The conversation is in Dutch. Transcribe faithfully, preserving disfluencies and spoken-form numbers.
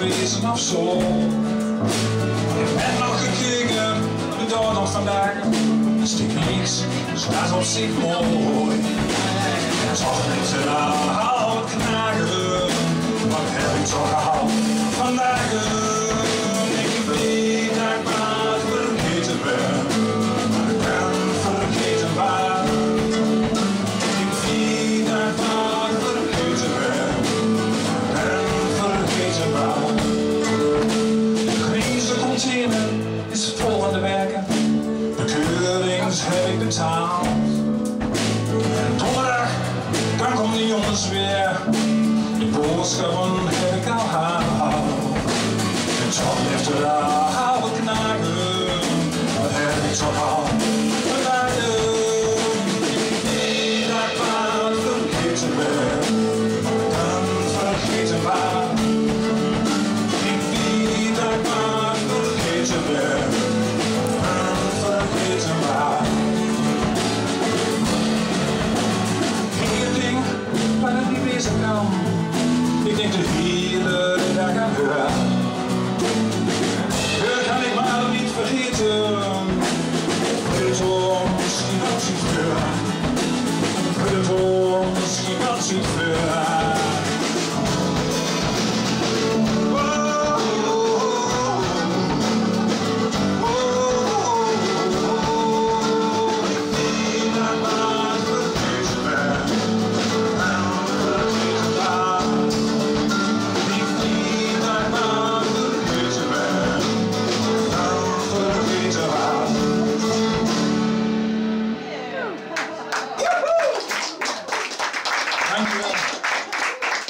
wezen of zo. Ik ben nog gekeken op de dag van vandaag. Er stikt niks, dus dat is op zich mooi. En toch niet te laat knagen, wat heb ik toch gehad vandaag? Ik weet dat ik maar vergeten ben, maar ik ben vergeten waar. Ik weet dat ik maar vergeten ben, maar ik ben vergeten waar. De grijze container is vol van de werken, de keurings heb ik betaald. En donderdag, dan komen de jongens weer, de boodschappen heb ik al gehaald. En toch blijft er al wat knagen, wat heb ik toch al gedaan? Ik weet dat ik maar vergeten ben, maar ik kan vergeten waar. Ik weet dat ik maar vergeten ben, maar ik kan vergeten waar. Eén ding waar ik niet wezen kan, ik denk de hele dag aan haar. Dat kan ik maar niet vergeten. Het wordt misschien wat niet ver. Het wordt misschien wat niet ver.